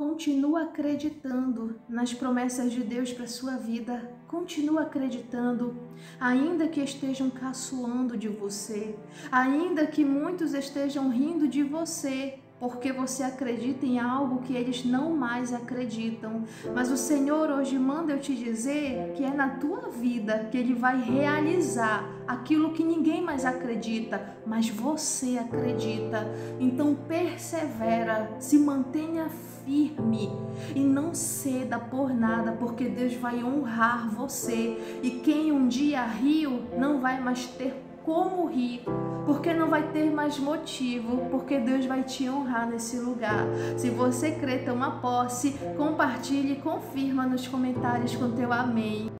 Continua acreditando nas promessas de Deus para sua vida. Continua acreditando, ainda que estejam caçoando de você, ainda que muitos estejam rindo de você, porque você acredita em algo que eles não mais acreditam. Mas o Senhor hoje manda eu te dizer que é na tua vida que Ele vai realizar aquilo que ninguém mais acredita, mas você acredita. Então persevera, se mantenha firme e não ceda por nada, porque Deus vai honrar você. E quem um dia riu não vai mais ter como rir, porque não vai ter mais motivo, porque Deus vai te honrar nesse lugar. Se você crê, toma posse, compartilhe e confirma nos comentários com teu amém.